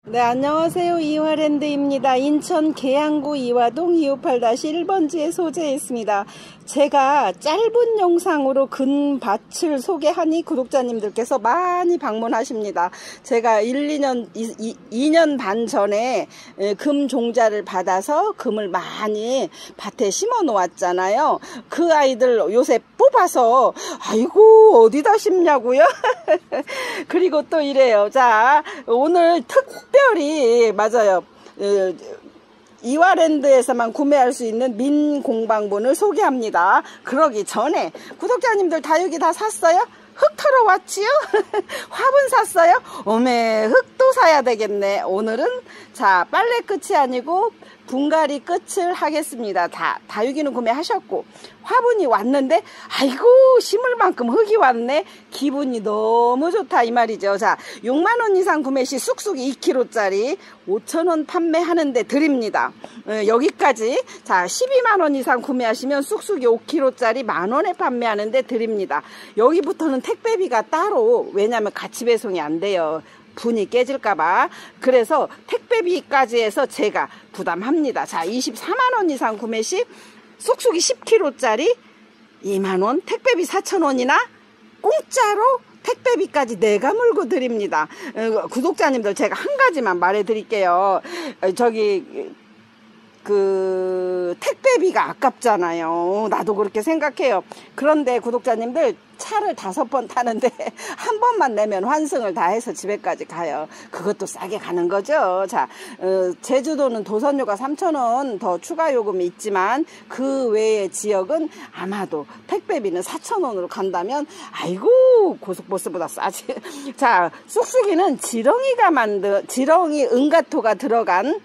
네, 안녕하세요. 이화랜드입니다. 인천 계양구 이화동 258-1번지에 소재했습니다. 제가 짧은 영상으로 근밭을 소개하니 구독자님들께서 많이 방문하십니다. 제가 2년 반 전에 금 종자를 받아서 금을 많이 밭에 심어 놓았잖아요. 그 아이들 요새 뽑아서 아이고 어디다 심냐고요? 그리고 또 이래요. 자, 오늘 특별히 맞아요. 이화랜드에서만 구매할 수 있는 민공방분을 소개합니다. 그러기 전에 구독자님들 다육이 다 샀어요? 흙 털어 왔지요? 화분 샀어요? 어메, 흙도 사야 되겠네. 오늘은 자, 빨래 끝이 아니고 분갈이 끝을 하겠습니다. 다육이는 구매하셨고 화분이 왔는데 아이고 심을 만큼 흙이 왔네. 기분이 너무 좋다 이 말이죠. 자, 6만원 이상 구매 시 쑥쑥 2kg짜리 5,000원 판매하는데 드립니다. 여기까지. 자, 12만원 이상 구매하시면 쑥쑥이 5kg짜리 만원에 판매하는데 드립니다. 여기부터는 택배비가 따로, 왜냐면 같이 배송이 안 돼요. 분이 깨질까봐. 그래서 택배비까지 해서 제가 부담합니다. 자, 24만원 이상 구매 시 쑥쑥이 10kg짜리 2만원, 택배비 4,000원이나 공짜로 택배비까지 내가 물고 드립니다. 구독자님들 제가 한 가지만 말해 드릴게요. 택배비가 아깝잖아요. 나도 그렇게 생각해요. 그런데 구독자님들 차를 5번 타는데 한 번만 내면 환승을 다 해서 집에까지 가요. 그것도 싸게 가는 거죠. 자, 제주도는 도선료가 3,000원 더 추가 요금이 있지만 그 외의 지역은 아마도 택배비는 4,000원으로 간다면 아이고 고속버스보다 싸지. 자, 쑥쑥이는 지렁이 은가토가 들어간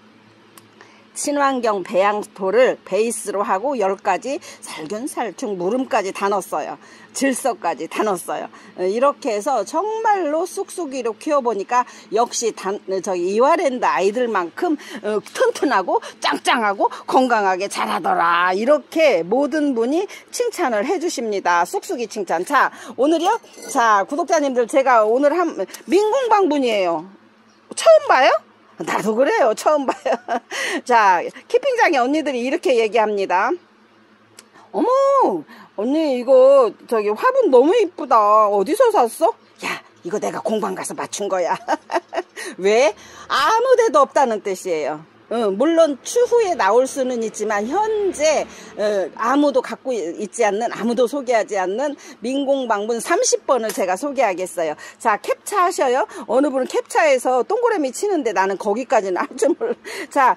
친환경 배양토를 베이스로 하고 10가지 살균살충 물음까지 다 넣었어요. 질소까지 다 넣었어요. 이렇게 해서 정말로 쑥쑥이로 키워보니까 역시 이화랜드 아이들만큼 튼튼하고 짱짱하고 건강하게 자라더라. 이렇게 모든 분이 칭찬을 해주십니다. 쑥쑥이 칭찬. 자, 오늘이요? 자, 구독자님들 제가 오늘 한 민공방분이에요. 처음 봐요? 나도 그래요. 처음 봐요. 자, 키핑장의 언니들이 이렇게 얘기합니다. 어머, 언니 이거 화분 너무 이쁘다. 어디서 샀어? 야, 이거 내가 공방 가서 맞춘 거야. 왜? 아무 데도 없다는 뜻이에요. 물론 추후에 나올 수는 있지만 현재 아무도 갖고 있지 않는, 아무도 소개하지 않는 민공방분 30번을 제가 소개하겠어요. 자, 캡처하셔요. 어느 분은 캡처해서 동그라미 치는데 나는 거기까지는 할 줄 몰라. 자,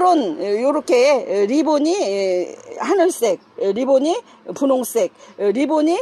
요렇게 리본이 하늘색, 리본이 분홍색, 리본이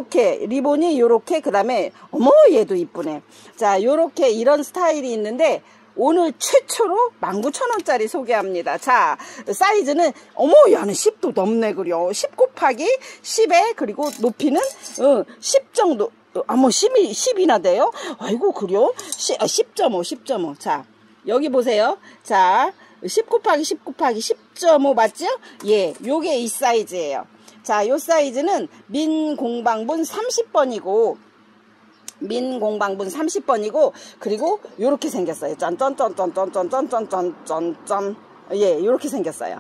요렇게 그 다음에 어머 얘도 이쁘네. 자, 요렇게 이런 스타일이 있는데 오늘 최초로 19,000원짜리 소개합니다. 자, 사이즈는 어머 야는 10도 넘네. 그려 10 곱하기 10에 그리고 높이는 10 정도. 뭐 10이나 돼요? 아이고 그려 10.5. 자, 여기 보세요. 자, 10 곱하기 10 곱하기 10.5 맞죠? 예, 요게 이 사이즈예요. 자, 요 사이즈는 민공방분 30번이고 민공방분 30번이고 그리고 요렇게 생겼어요. 짠짠짠짠짠짠짠짠짠짠. 예, 요렇게 생겼어요.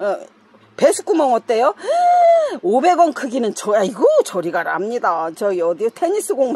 배수구멍 어때요? 500원 크기는 아이고 저리 가랍니다. 저기 어디 테니스공만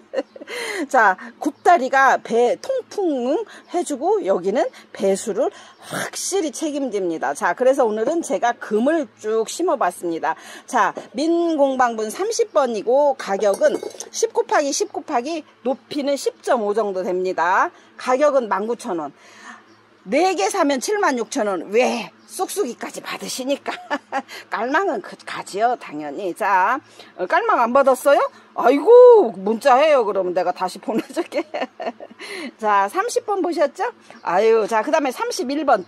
자, 굽다리가 배 통풍 해주고 여기는 배수를 확실히 책임집니다. 자, 그래서 오늘은 제가 금을 쭉 심어봤습니다. 자, 민공방분 30번이고 가격은 10 곱하기 10 곱하기 높이는 10.5 정도 됩니다. 가격은 19,000원. 4개 사면 76,000원. 왜? 쑥쑥이까지 받으시니까. 깔망은 가지요 당연히. 자, 깔망 안 받았어요? 아이고 문자해요. 그러면 내가 다시 보내줄게. 자, 30번 보셨죠? 아유, 자, 그 다음에 31번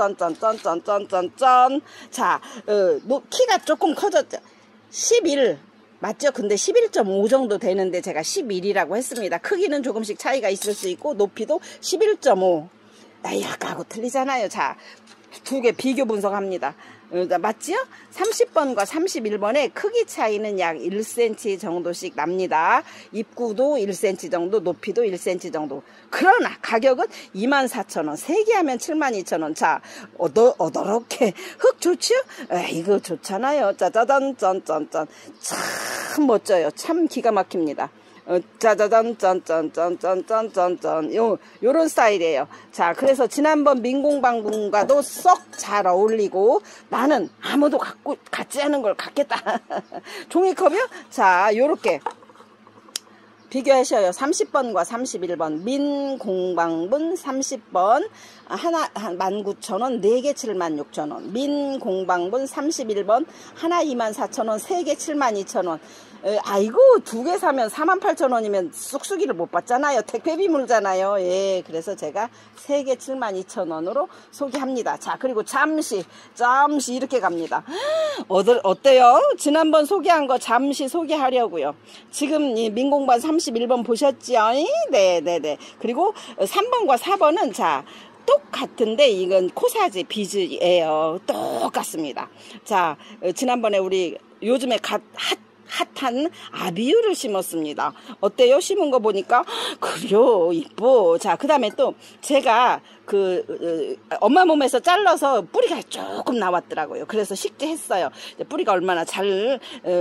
짠짠짠짠짠짠짠짠. 자, 키가 조금 커졌죠? 11 맞죠? 근데 11.5 정도 되는데 제가 11이라고 했습니다. 크기는 조금씩 차이가 있을 수 있고 높이도 11.5. 아까하고 틀리잖아요. 자, 두 개 비교 분석합니다. 맞지요? 30번과 31번의 크기 차이는 약 1cm 정도씩 납니다. 입구도 1cm 정도, 높이도 1cm 정도. 그러나 가격은 24,000원, 3개 하면 72,000원. 자, 어더럽게 흙 좋지요? 이거 좋잖아요. 짜자잔 짠짠짠. 참 멋져요. 참 기가 막힙니다. 짜자잔 짠짠짠짠짠짠짠 요런 스타일이에요. 자, 그래서 지난번 민공방분과도 썩 잘 어울리고 나는 아무도 갖지 않은 걸 갖겠다. 종이컵이요? 자, 요렇게 비교하셔요. 30번과 31번 민공방분 30번 하나 19,000원 4개 76,000원 민공방분 31번 하나 24,000원 3개 72,000원 아이고 2개 사면 48,000원이면 쑥쑥이를 못 받잖아요. 택배비 물잖아요. 예, 그래서 제가 3개 72,000원으로 소개합니다. 자, 그리고 잠시 이렇게 갑니다. 어때요? 지난번 소개한 거 잠시 소개하려고요. 지금 이 민공방 31번 보셨죠? 네네네. 그리고 3번과 4번은 자 똑같은데 이건 코사지 비즈예요. 똑같습니다. 자, 지난번에 우리 요즘에 핫한 아비유를 심었습니다. 어때요? 심은 거 보니까 그래요, 이뻐. 자, 그 다음에 또 제가 엄마 몸에서 잘라서 뿌리가 조금 나왔더라고요. 그래서 식재했어요. 뿌리가 얼마나 잘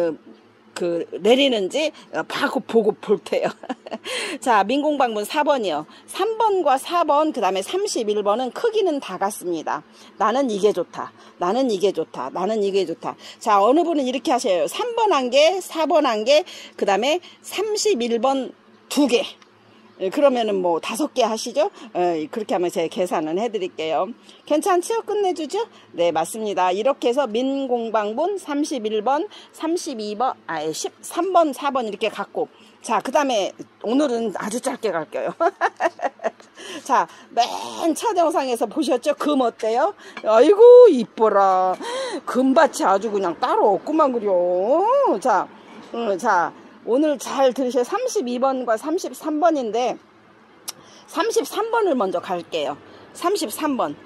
내리는지 보고 볼 테요. 자, 민공방분 4번이요. 3번과 4번, 그 다음에 31번은 크기는 다 같습니다. 나는 이게 좋다. 나는 이게 좋다. 나는 이게 좋다. 자, 어느 분은 이렇게 하셔요. 3번 1개, 4번 1개, 그 다음에 31번 2개. 그러면은 뭐 5개 하시죠? 그렇게 하면 제가 계산은 해드릴게요. 괜찮죠? 끝내주죠? 네, 맞습니다. 이렇게 해서 민공방분 31번, 32번, 13번, 4번 이렇게 갖고 자, 그 다음에 오늘은 아주 짧게 갈게요. 자, 맨 첫 영상에서 보셨죠? 금 어때요? 아이고 이뻐라. 금밭이 아주 그냥 따로 없구만 그려. 자, 오늘 잘 들으셔요. 32번과 33번인데 33번을 먼저 갈게요. 33번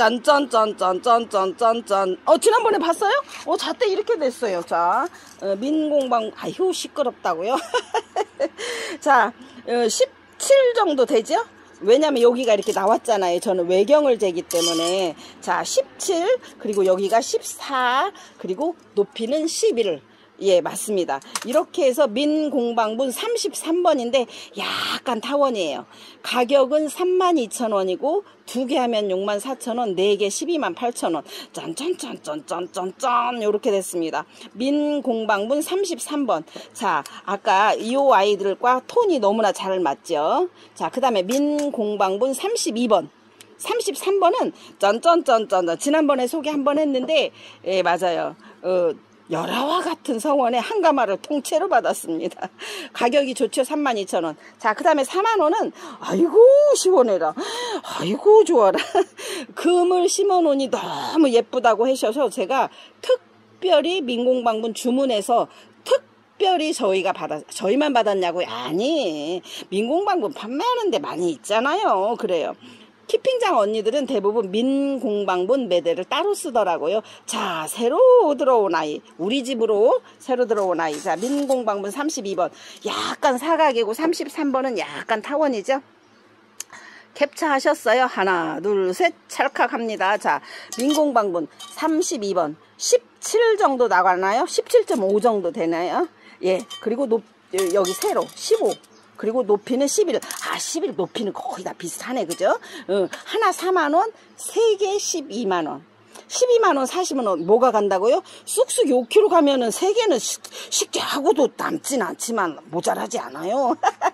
짠짠짠짠짠짠짠 지난번에 봤어요? 잣대 이렇게 됐어요. 자, 민공방 아휴 시끄럽다고요. 자, 17 정도 되죠? 왜냐면 여기가 이렇게 나왔잖아요. 저는 외경을 재기 때문에. 자, 17 그리고 여기가 14 그리고 높이는 11 예, 맞습니다. 이렇게 해서 민공방분 33번인데 약간 타원이에요. 가격은 32,000원이고 2개 하면 64,000원, 4개 128,000원. 짠짠짠짠짠짠짠 요렇게 됐습니다. 민공방분 33번. 자, 아까 이 아이들과 톤이 너무나 잘 맞죠? 자, 그 다음에 민공방분 32번. 33번은 짠짠짠짠 지난번에 소개 한번 했는데 예, 맞아요. 열화와 같은 성원에 한 가마를 통째로 받았습니다. 가격이 좋죠. 32,000원. 자, 그 다음에 4만원은 아이고 시원해라. 아이고 좋아라. 금을 심어놓으니 너무 예쁘다고 하셔서 제가 특별히 민공방분 주문해서 특별히 저희만 받았냐고요? 아니, 민공방분 판매하는 데 많이 있잖아요. 그래요. 키핑장 언니들은 대부분 민공방분 매대를 따로 쓰더라고요. 자, 새로 들어온 아이, 우리 집으로 새로 들어온 아이. 자, 민공방분 32번 약간 사각이고 33번은 약간 타원이죠. 캡처하셨어요? 하나 둘 셋 찰칵합니다. 자, 민공방분 32번 17 정도 나가나요? 17.5 정도 되나요? 예, 그리고 여기 세로 15 그리고 높이는 11. 11 높이는 거의 다 비슷하네. 그죠? 하나 4만원, 3개 12만원. 12만원 사시면 뭐가 간다고요? 쑥쑥 5kg 가면은 3개는 쉽게 하고도 남진 않지만 모자라지 않아요.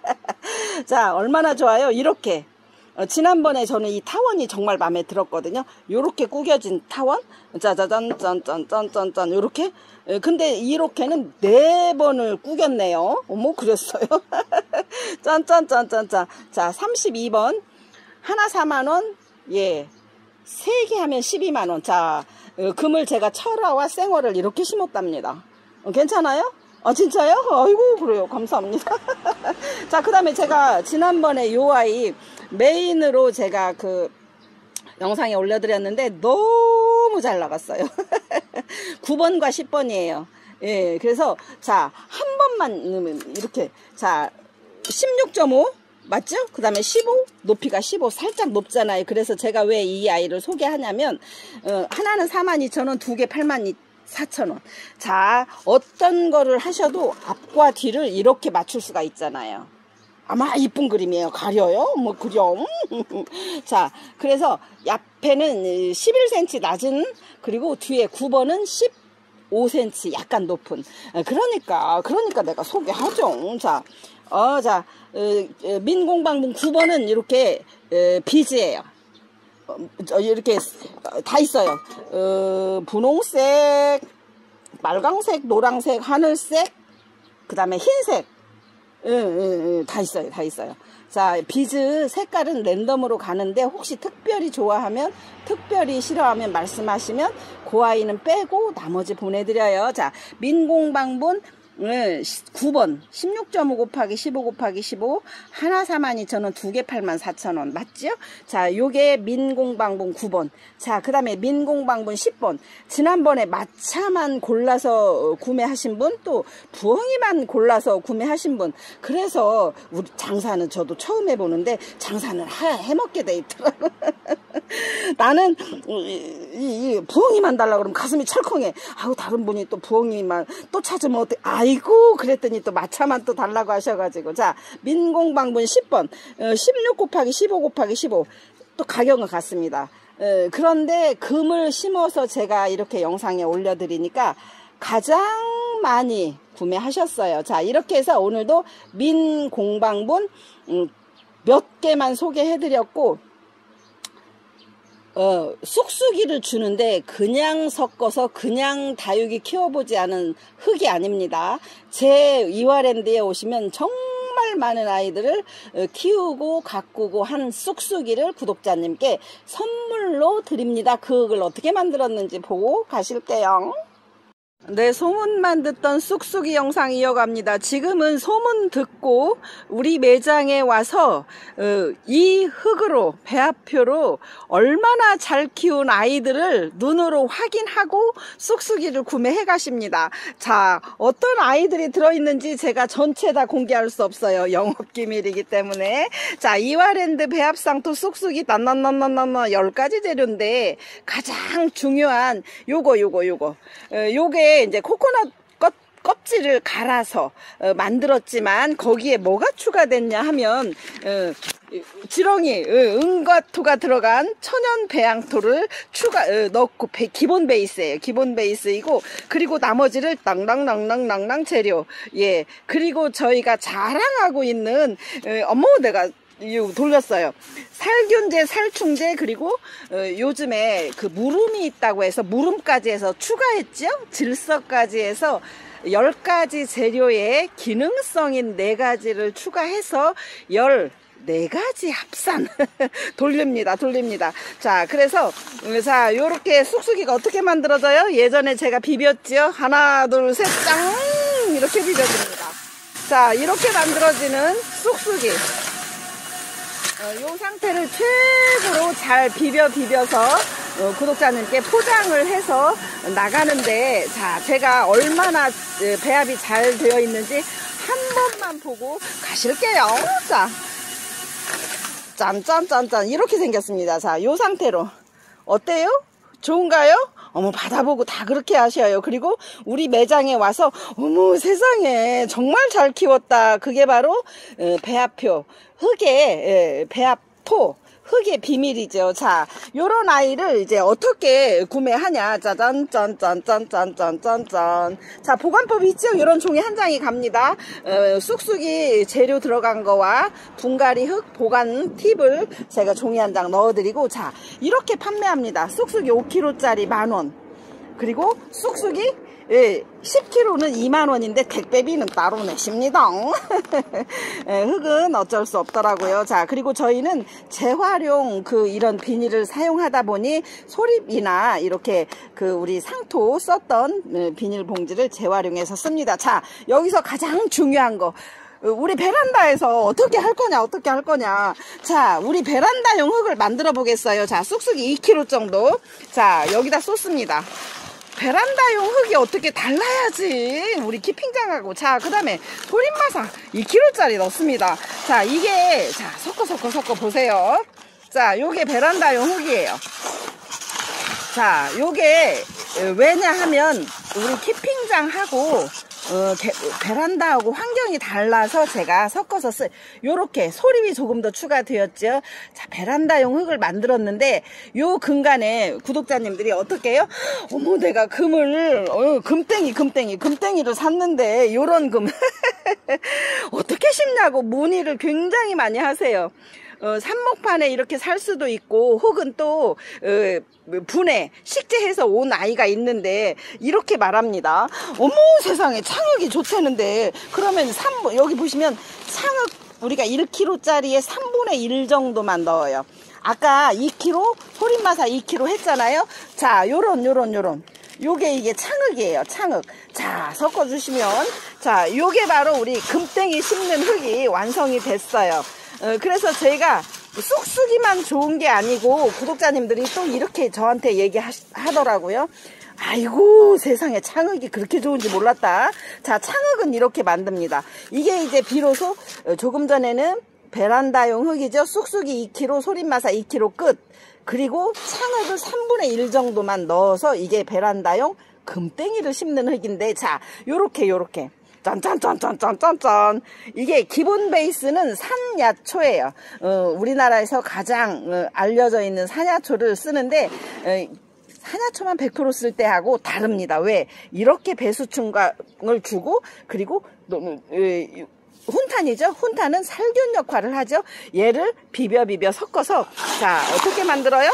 자, 얼마나 좋아요? 이렇게. 지난번에 저는 이 타원이 정말 마음에 들었거든요. 요렇게 구겨진 타원. 짜자잔, 짠짠짠짠짠. 요렇게. 근데 이렇게는 4번을 구겼네요. 어머, 그랬어요. 짠짠짠짠짠. 자, 32번. 하나 4만원. 예. 3개 하면 12만원. 자, 금을 제가 철화와 생어를 이렇게 심었답니다. 괜찮아요? 진짜요? 아이고, 그래요. 감사합니다. 자, 그 다음에 제가 지난번에 요 아이 메인으로 제가 영상에 올려드렸는데 너무 잘 나갔어요. 9번과 10번이에요. 예, 그래서 자, 한 번만 넣으면 이렇게 자, 16.5 맞죠? 그 다음에 15 높이가 15 살짝 높잖아요. 그래서 제가 왜 이 아이를 소개하냐면 하나는 42,000원, 두 개 84,000원. 자, 어떤 거를 하셔도 앞과 뒤를 이렇게 맞출 수가 있잖아요. 아마 이쁜 그림이에요. 가려요? 뭐 그려. 자, 그래서 옆에는 11cm 낮은, 그리고 뒤에 9번은 15cm 약간 높은. 그러니까 내가 소개하죠. 자, 민공방문 9번은 이렇게 비즈예요. 이렇게 다 있어요. 분홍색, 빨강색, 노랑색, 하늘색, 그 다음에 흰색. 다 있어요. 다 있어요. 자, 비즈 색깔은 랜덤으로 가는데 혹시 특별히 좋아하면, 특별히 싫어하면 말씀하시면 그 아이는 빼고 나머지 보내드려요. 자, 민공방분 9번 16.5 곱하기 15 곱하기 15 하나 42,000원, 두 개 84,000원 맞죠? 자, 요게 민공방분 9번. 자, 그 다음에 민공방분 10번. 지난번에 마차만 골라서 구매하신 분, 또 부엉이만 골라서 구매하신 분. 그래서 우리 장사는 저도 처음 해보는데 장사는 해먹게 돼 있더라고. 나는 이 부엉이만 달라고 그러면 가슴이 철컹해. 아우, 다른 분이 또 부엉이만 또 찾으면 어때? 아이고, 그랬더니 또 마차만 또 달라고 하셔가지고. 자, 민공방분 10번 16 곱하기 15 곱하기 15 또 가격은 같습니다. 그런데 금을 심어서 제가 이렇게 영상에 올려드리니까 가장 많이 구매하셨어요. 자, 이렇게 해서 오늘도 민공방분 몇 개만 소개해드렸고, 쑥쑥이를 주는데 그냥 섞어서 그냥 다육이 키워보지 않은 흙이 아닙니다. 제 이화랜드에 오시면 정말 많은 아이들을 키우고 가꾸고 한 쑥쑥이를 구독자님께 선물로 드립니다. 그 흙을 어떻게 만들었는지 보고 가실게요. 네, 소문만 듣던 쑥쑥이 영상 이어갑니다. 지금은 소문 듣고 우리 매장에 와서 이 흙으로, 배합표로 얼마나 잘 키운 아이들을 눈으로 확인하고 쑥쑥이를 구매해 가십니다. 자, 어떤 아이들이 들어있는지 제가 전체 다 공개할 수 없어요. 영업기밀이기 때문에. 자, 이화랜드 배합상토 쑥쑥이 난난난난난 10가지 재료인데 가장 중요한 요게 이제 코코넛 껍질을 갈아서 만들었지만 거기에 뭐가 추가됐냐 하면 지렁이, 은과토가 들어간 천연 배양토를 넣고 기본 베이스예요. 기본 베이스이고, 그리고 나머지를 낭낭낭낭낭낭 재료. 예. 그리고 저희가 자랑하고 있는 어머, 내가 돌렸어요. 살균제, 살충제, 그리고 요즘에 그 무름이 있다고 해서 무름까지 해서 추가했죠. 질서까지 해서 10가지 재료에 기능성인 4가지를 추가해서 14가지 합산 돌립니다. 자, 그래서 자, 요렇게 쑥쑥이가 어떻게 만들어져요? 예전에 제가 비볐죠. 하나, 둘, 셋, 짱! 이렇게 비벼줍니다. 자, 이렇게 만들어지는 쑥쑥이. 이 상태를 최고로 잘 비벼서 구독자님께 포장을 해서 나가는데, 자, 제가 얼마나 배합이 잘 되어 있는지 한 번만 보고 가실게요. 자, 짠짠짠짠 이렇게 생겼습니다. 자, 이 상태로 어때요? 좋은가요? 어머, 받아보고 다 그렇게 하셔요. 그리고 우리 매장에 와서 어머, 세상에 정말 잘 키웠다. 그게 바로 배합표, 흙의 배합토, 흙의 비밀이죠. 자, 요런 아이를 이제 어떻게 구매하냐. 짜잔, 짠짠짠짠짠짠짠. 자, 보관법이 있죠. 요런 종이 한 장이 갑니다. 쑥쑥이 재료 들어간 거와 분갈이 흙 보관 팁을 제가 종이 한 장 넣어드리고, 자, 이렇게 판매합니다. 쑥쑥이 5kg짜리 10,000원. 그리고 쑥쑥이 10kg는 20,000원인데 택배비는 따로 내십니다. 흙은 어쩔 수 없더라고요. 자, 그리고 저희는 재활용 이런 비닐을 사용하다 보니 소립이나 이렇게 우리 상토 썼던 비닐 봉지를 재활용해서 씁니다. 자, 여기서 가장 중요한 거, 우리 베란다에서 어떻게 할 거냐. 자, 우리 베란다용 흙을 만들어 보겠어요. 자, 쑥쑥이 2kg 정도. 자, 여기다 쏟습니다. 베란다용 흙이 어떻게 달라야지 우리 키핑장하고. 자, 그 다음에 소림마사 2kg짜리 넣습니다. 자, 이게 자 섞어 보세요. 자, 요게 베란다용 흙이에요. 자, 요게 왜냐하면 우리 키핑장하고 베란다하고 환경이 달라서 제가 섞어서 요렇게 소림이 조금 더 추가되었죠. 자, 베란다용 흙을 만들었는데 요 근간에 구독자님들이 어떻게 해요? 어머, 내가 금을 금땡이를 샀는데 요런 금 어떻게 심냐고 문의를 굉장히 많이 하세요. 삽목판에 이렇게 살 수도 있고 혹은 또 분해 식재해서 온 아이가 있는데 이렇게 말합니다. 어머, 세상에 창흙이 좋다는데. 그러면 여기 보시면 창흙 우리가 1kg짜리에 3분의 1 정도만 넣어요. 아까 2kg 소림마사 2kg 했잖아요. 자, 요런 요게 이게 창흙이에요. 창흙. 자, 섞어주시면 자, 요게 바로 우리 금땡이 심는 흙이 완성이 됐어요. 그래서 저희가 쑥쑥이만 좋은 게 아니고 구독자님들이 또 이렇게 저한테 얘기하더라고요. 아이고, 세상에 창흙이 그렇게 좋은지 몰랐다. 자, 창흙은 이렇게 만듭니다. 이게 이제 비로소 조금 전에는 베란다용 흙이죠. 쑥쑥이 2kg, 소림마사 2kg 끝. 그리고 창흙을 3분의 1 정도만 넣어서 이게 베란다용 금땡이를 심는 흙인데, 자, 요렇게 짠짠짠짠짠짠짠. 이게 기본 베이스는 산야초예요. 우리나라에서 가장 알려져 있는 산야초를 쓰는데 산야초만 100% 쓸 때 하고 다릅니다. 왜? 이렇게 배수충을 주고 그리고 훈탄이죠. 훈탄은 살균 역할을 하죠. 얘를 비벼 섞어서 자, 어떻게 만들어요?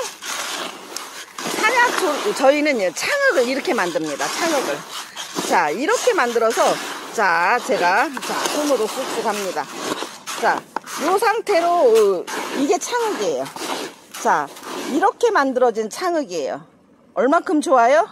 산야초, 저희는 창흙을 이렇게 만듭니다. 창흙을. 자, 이렇게 만들어서 자, 제가 손으로 쑥쑥 합니다. 자, 요 상태로 이게 창흙이에요. 자, 이렇게 만들어진 창흙이에요. 얼마큼 좋아요?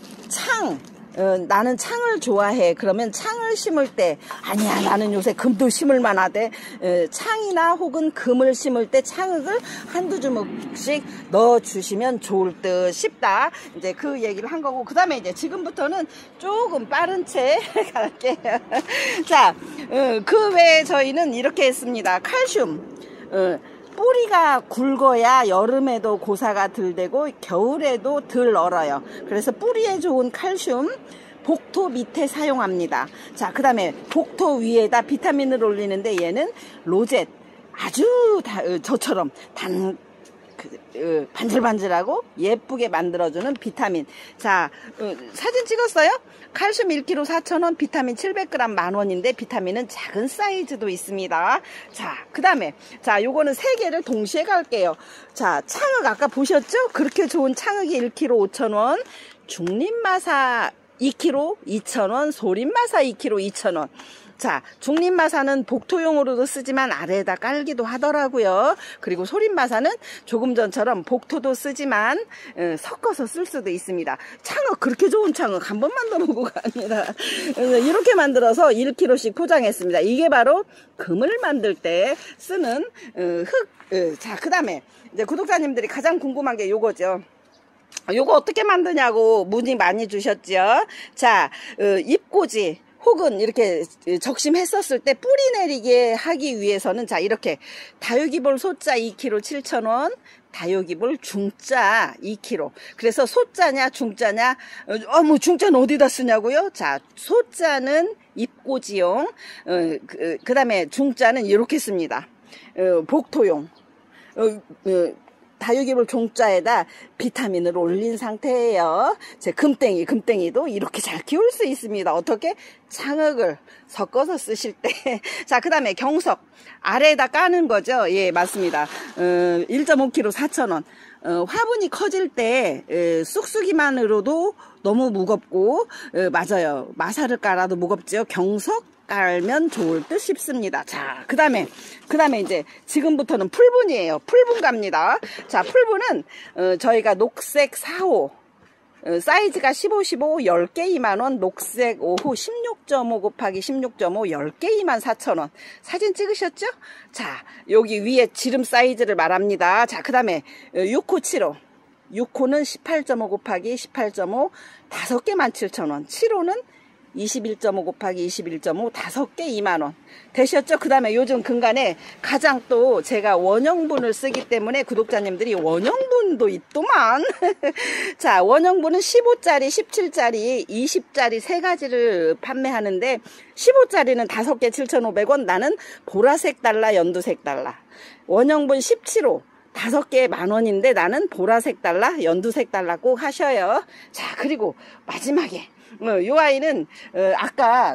나는 창을 좋아해. 그러면 창을 심을 때 아니야, 나는 요새 금도 심을 만하대. 창이나 혹은 금을 심을 때 창흙을 한두 주먹씩 넣어주시면 좋을 듯 싶다. 이제 그 얘기를 한 거고, 그 다음에 이제 지금부터는 조금 빠른 채 갈게요. 자, 그 외에 저희는 이렇게 했습니다. 칼슘. 뿌리가 굵어야 여름에도 고사가 덜 되고 겨울에도 덜 얼어요. 그래서 뿌리에 좋은 칼슘 복토 밑에 사용합니다. 자, 그 다음에 복토 위에다 비타민을 올리는데 얘는 로젯, 아주 저처럼 반질반질하고 예쁘게 만들어주는 비타민. 자, 사진 찍었어요? 칼슘 1kg 4,000원, 비타민 700g 10,000원인데 비타민은 작은 사이즈도 있습니다. 자, 그 다음에 자, 요거는 3개를 동시에 갈게요. 자, 창흙 아까 보셨죠? 그렇게 좋은 창흙이 1kg 5,000원, 중림마사 2kg 2,000원, 소림마사 2kg 2,000원. 자, 중림마사는 복토용으로도 쓰지만 아래에다 깔기도 하더라고요. 그리고 소림마사는 조금 전처럼 복토도 쓰지만 섞어서 쓸 수도 있습니다. 창흙, 그렇게 좋은 창흙 한 번만 더 보고가 아니라 이렇게 만들어서 1kg씩 포장했습니다. 이게 바로 금을 만들 때 쓰는 흙. 자, 그 다음에 이제 구독자님들이 가장 궁금한 게 요거죠. 요거 어떻게 만드냐고 문의 많이 주셨죠. 자, 잎꽂이 혹은 이렇게 적심했었을 때 뿌리 내리게 하기 위해서는 자, 이렇게 다육이볼 소자 2kg 7,000원, 다육이볼 중자 2kg. 그래서 소자냐 중자냐, 뭐 중자는 어디다 쓰냐고요? 자, 소자는 잎꽂이용, 그 다음에 중자는 이렇게 씁니다. 복토용. 다육이볼 종자에다 비타민을 올린 상태예요. 제 금땡이도 이렇게 잘 키울 수 있습니다. 어떻게? 창흙을 섞어서 쓰실 때. 자, 그 다음에 경석. 아래에다 까는 거죠. 예, 맞습니다. 1.5kg 4,000원. 화분이 커질 때 쑥쑥이만으로도 너무 무겁고, 맞아요. 마사를 깔아도 무겁죠. 경석 깔면 좋을 듯 싶습니다. 자, 그 다음에 이제 지금부터는 풀분이에요. 풀분 갑니다. 자, 풀분은 저희가 녹색 4호 사이즈가 15, 10개 2만원, 녹색 5호 16.5 곱하기 16.5 10개 24,000원. 사진 찍으셨죠? 자, 여기 위에 지름 사이즈를 말합니다. 자, 그 다음에 6호 7호 6호는 18.5 곱하기 18.5 5개 17,000원. 7호는 21.5 곱하기 21.5 5개 2만원 되셨죠? 그 다음에 요즘 근간에 가장 또 제가 원형분을 쓰기 때문에 구독자님들이 원형분도 있더만. 자, 원형분은 15짜리, 17짜리, 20짜리 세 가지를 판매하는데 15짜리는 5개 7,500원. 나는 보라색 달러, 연두색 달러. 원형분 17호 5개에 10,000원인데 나는 보라색 달러, 연두색 달러 꼭 하셔요. 자, 그리고 마지막에 요 아이는 아까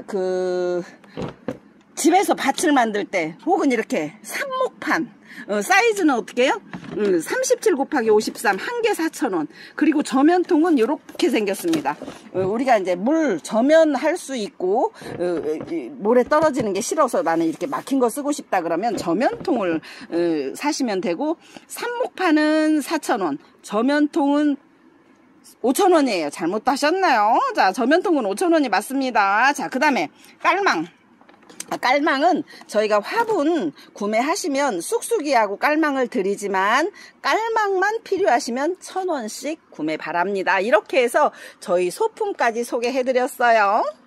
집에서 밭을 만들 때 혹은 이렇게 삽목판 사이즈는 어떻게 해요? 37 곱하기 53 한 개 4,000원. 그리고 저면통은 이렇게 생겼습니다. 우리가 이제 물 저면할 수 있고 물에 떨어지는 게 싫어서 나는 이렇게 막힌 거 쓰고 싶다 그러면 저면통을 사시면 되고, 삽목판은 4,000원, 저면통은 5,000원이에요. 잘못 하셨나요? 자, 저면통은 5,000원이 맞습니다. 자, 그 다음에 깔망. 깔망은 저희가 화분 구매하시면 쑥쑥이하고 깔망을 드리지만 깔망만 필요하시면 1,000원씩 구매 바랍니다. 이렇게 해서 저희 소품까지 소개해드렸어요.